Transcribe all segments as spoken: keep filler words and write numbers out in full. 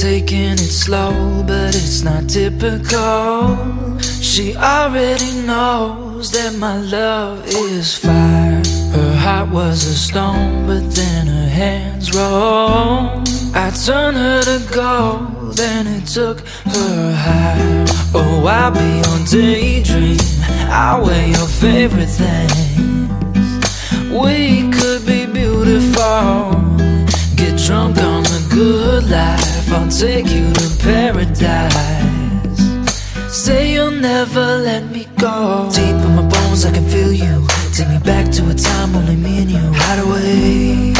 taking it slow, but it's not typical. She already knows that my love is fire. Her heart was a stone, but then her hands rolled. I turned her to gold, then it took her high. Oh, I'll be your daydream, I'll wear your favorite things. We could be beautiful, get drunk on the good life. I'll take you to paradise. Say you'll never let me go. Deep in my bones I can feel you. Take me back to a time only me and you. Hide away.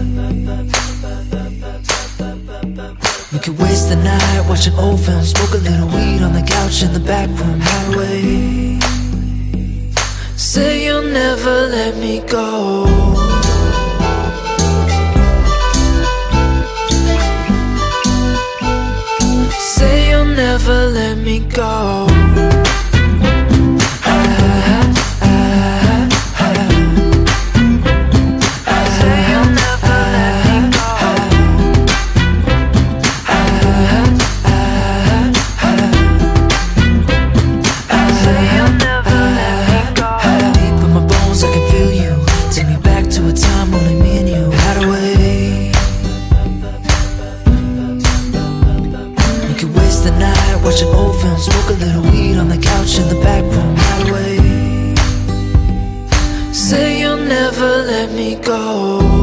We could waste the night watching old films, smoke a little weed on the couch in the back room. Hide away. Say you'll never let me go. Say you'll never let me go. Watching old films, smoke a little weed on the couch in the back room. Hide away. Say you'll never let me go.